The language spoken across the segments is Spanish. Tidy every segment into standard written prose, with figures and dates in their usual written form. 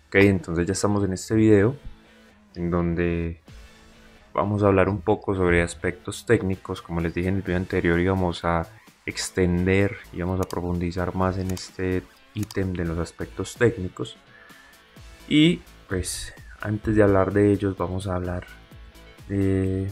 Ok, entonces ya estamos en este video en donde vamos a hablar un poco sobre aspectos técnicos. Como les dije en el video anterior, íbamos a extender y vamos a profundizar más en este ítem de los aspectos técnicos. Y pues antes de hablar de ellos vamos a hablar de...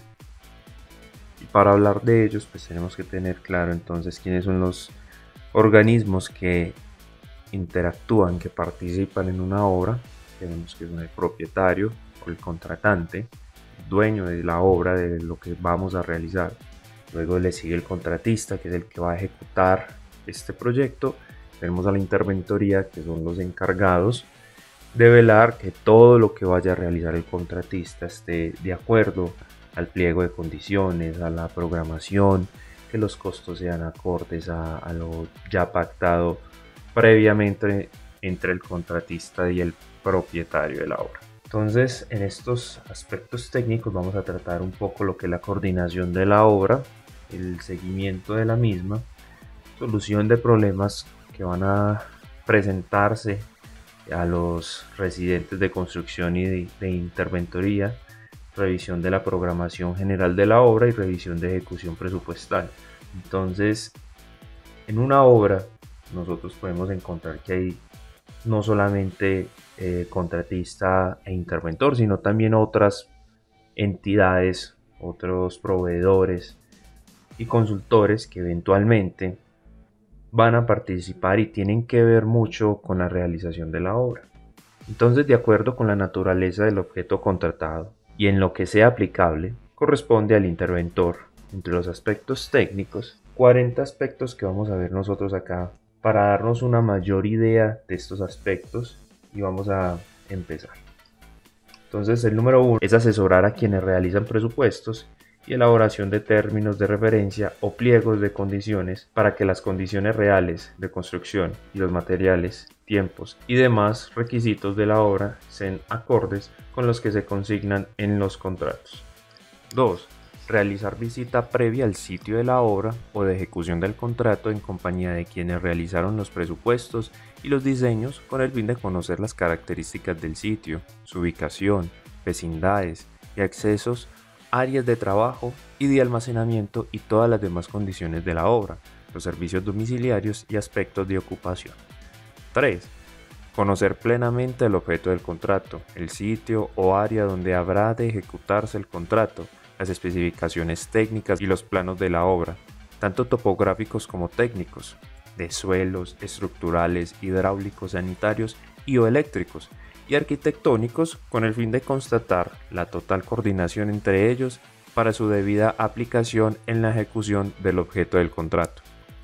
Y para hablar de ellos pues tenemos que tener claro entonces quiénes son los organismos que interactúan, que participan en una obra. Tenemos que son el propietario o el contratante, el dueño de la obra, de lo que vamos a realizar. Luego le sigue el contratista, que es el que va a ejecutar este proyecto. Tenemos a la interventoría, que son los encargados de velar que todo lo que vaya a realizar el contratista esté de acuerdo al pliego de condiciones, a la programación, que los costos sean acordes a lo ya pactado previamente entre el contratista y el propietario de la obra. Entonces, en estos aspectos técnicos vamos a tratar un poco lo que es la coordinación de la obra, el seguimiento de la misma, solución de problemas que van a presentarse a los residentes de construcción y de interventoría, revisión de la programación general de la obra y revisión de ejecución presupuestal. Entonces, en una obra nosotros podemos encontrar que hay no solamente contratista e interventor, sino también otras entidades, otros proveedores y consultores que eventualmente van a participar y tienen que ver mucho con la realización de la obra. Entonces, de acuerdo con la naturaleza del objeto contratado y en lo que sea aplicable, corresponde al interventor, entre los aspectos técnicos, 40 aspectos que vamos a ver nosotros acá para darnos una mayor idea de estos aspectos, y vamos a empezar. Entonces, el número 1 es asesorar a quienes realizan presupuestos y elaboración de términos de referencia o pliegos de condiciones para que las condiciones reales de construcción y los materiales, tiempos y demás requisitos de la obra sean acordes con los que se consignan en los contratos. 2. Realizar visita previa al sitio de la obra o de ejecución del contrato en compañía de quienes realizaron los presupuestos y los diseños con el fin de conocer las características del sitio, su ubicación, vecindades y accesos, áreas de trabajo y de almacenamiento y todas las demás condiciones de la obra, los servicios domiciliarios y aspectos de ocupación. 3. Conocer plenamente el objeto del contrato, el sitio o área donde habrá de ejecutarse el contrato, las especificaciones técnicas y los planos de la obra, tanto topográficos como técnicos, de suelos, estructurales, hidráulicos, sanitarios y o eléctricos, y arquitectónicos con el fin de constatar la total coordinación entre ellos para su debida aplicación en la ejecución del objeto del contrato.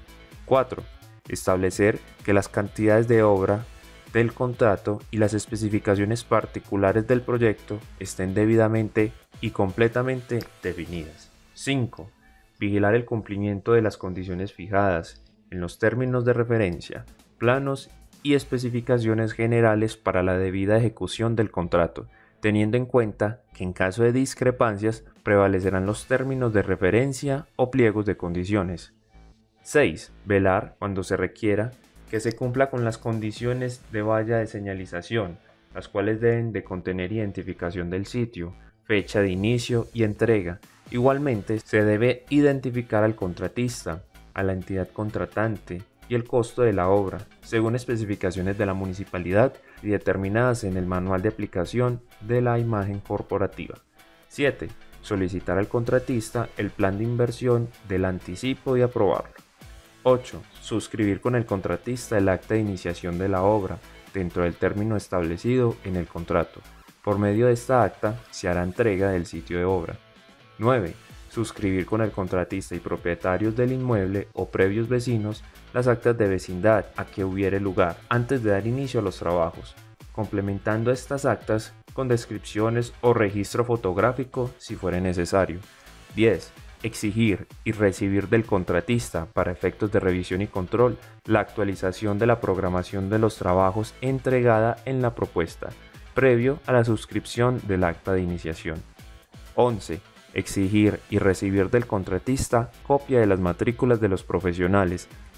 4. Establecer que las cantidades de obra del contrato y las especificaciones particulares del proyecto estén debidamente y completamente definidas. 5. Vigilar el cumplimiento de las condiciones fijadas en los términos de referencia, planos y especificaciones generales para la debida ejecución del contrato, teniendo en cuenta que en caso de discrepancias prevalecerán los términos de referencia o pliegos de condiciones. 6. Velar, cuando se requiera, que se cumpla con las condiciones de valla de señalización, las cuales deben de contener identificación del sitio, fecha de inicio y entrega. Igualmente, se debe identificar al contratista, a la entidad contratante y el costo de la obra, según especificaciones de la municipalidad y determinadas en el manual de aplicación de la imagen corporativa. 7. Solicitar al contratista el plan de inversión del anticipo y aprobarlo. 8. Suscribir con el contratista el acta de iniciación de la obra dentro del término establecido en el contrato. Por medio de esta acta se hará entrega del sitio de obra. 9. Suscribir con el contratista y propietarios del inmueble o previos vecinos las actas de vecindad a que hubiere lugar antes de dar inicio a los trabajos, complementando estas actas con descripciones o registro fotográfico si fuere necesario. 10. Exigir y recibir del contratista, para efectos de revisión y control, la actualización de la programación de los trabajos entregada en la propuesta, previo a la suscripción del acta de iniciación. 11. Exigir y recibir del contratista copia de las matrículas de los profesionales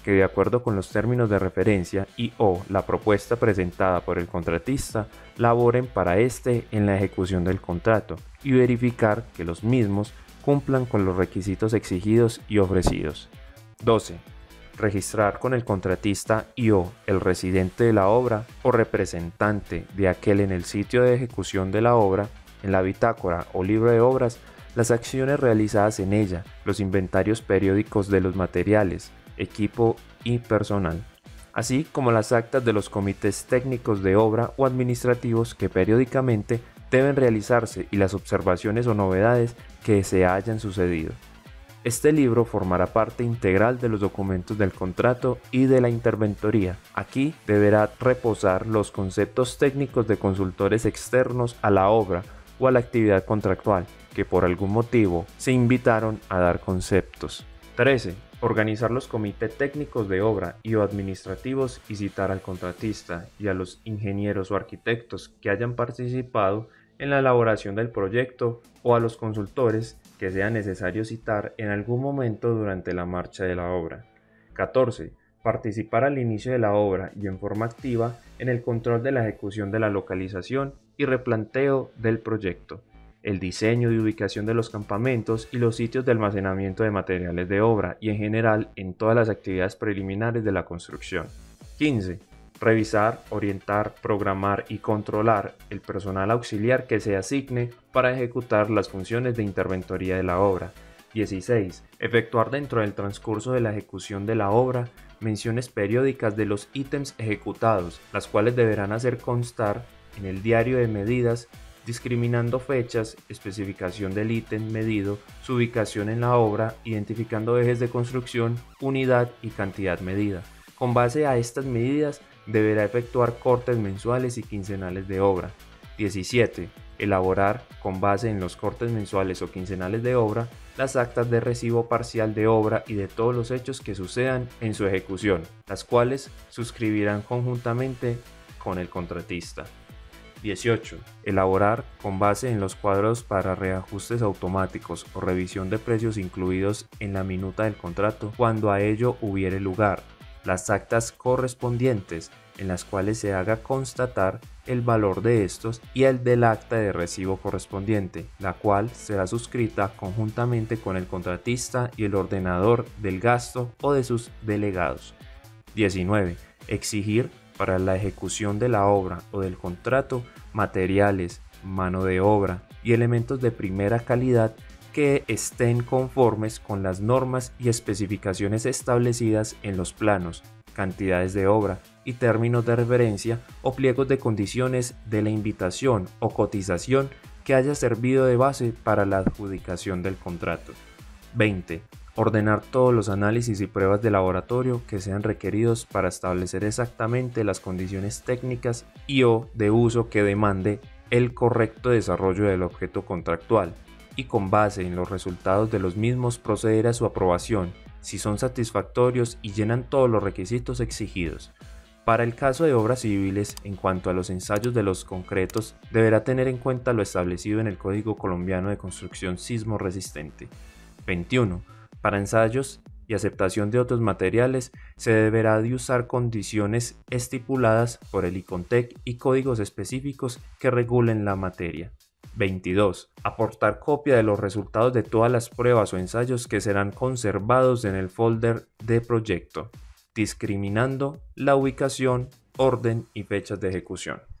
que de acuerdo con los términos de referencia y o la propuesta presentada por el contratista, laboren para éste en la ejecución del contrato y verificar que los mismos cumplan con los requisitos exigidos y ofrecidos. 12. Registrar con el contratista y o el residente de la obra o representante de aquel en el sitio de ejecución de la obra, en la bitácora o libro de obras, las acciones realizadas en ella, los inventarios periódicos de los materiales, equipo y personal, así como las actas de los comités técnicos de obra o administrativos que periódicamente deben realizarse y las observaciones o novedades que se hayan sucedido. Este libro formará parte integral de los documentos del contrato y de la interventoría. Aquí deberá reposar los conceptos técnicos de consultores externos a la obra o a la actividad contractual, que por algún motivo se invitaron a dar conceptos. 13. Organizar los comités técnicos de obra y o administrativos y citar al contratista y a los ingenieros o arquitectos que hayan participado en la elaboración del proyecto o a los consultores que sea necesario citar en algún momento durante la marcha de la obra. 14. Participar al inicio de la obra y en forma activa en el control de la ejecución de la localización y replanteo del proyecto, el diseño y ubicación de los campamentos y los sitios de almacenamiento de materiales de obra y en general en todas las actividades preliminares de la construcción. 15. Revisar, orientar, programar y controlar el personal auxiliar que se asigne para ejecutar las funciones de interventoría de la obra. 16. Efectuar dentro del transcurso de la ejecución de la obra menciones periódicas de los ítems ejecutados, las cuales deberán hacer constar en el diario de medidas, discriminando fechas, especificación del ítem medido, su ubicación en la obra, identificando ejes de construcción, unidad y cantidad medida. Con base a estas medidas, deberá efectuar cortes mensuales y quincenales de obra. 17. Elaborar, con base en los cortes mensuales o quincenales de obra, las actas de recibo parcial de obra y de todos los hechos que sucedan en su ejecución, las cuales suscribirán conjuntamente con el contratista. 18. Elaborar, con base en los cuadros para reajustes automáticos o revisión de precios incluidos en la minuta del contrato, cuando a ello hubiere lugar, las actas correspondientes en las cuales se haga constatar el valor de estos y el del acta de recibo correspondiente, la cual será suscrita conjuntamente con el contratista y el ordenador del gasto o de sus delegados. 19. Exigir para la ejecución de la obra o del contrato materiales, mano de obra y elementos de primera calidad que estén conformes con las normas y especificaciones establecidas en los planos, cantidades de obra y términos de referencia o pliegos de condiciones de la invitación o cotización que haya servido de base para la adjudicación del contrato. 20. Ordenar todos los análisis y pruebas de laboratorio que sean requeridos para establecer exactamente las condiciones técnicas y o de uso que demande el correcto desarrollo del objeto contractual, y con base en los resultados de los mismos proceder a su aprobación si son satisfactorios y llenan todos los requisitos exigidos. Para el caso de obras civiles, en cuanto a los ensayos de los concretos, deberá tener en cuenta lo establecido en el Código Colombiano de Construcción Sismo Resistente. 21. Para ensayos y aceptación de otros materiales, se deberá de usar condiciones estipuladas por el ICONTEC y códigos específicos que regulen la materia. 22. Aportar copia de los resultados de todas las pruebas o ensayos que serán conservados en el folder de proyecto, discriminando la ubicación, orden y fechas de ejecución.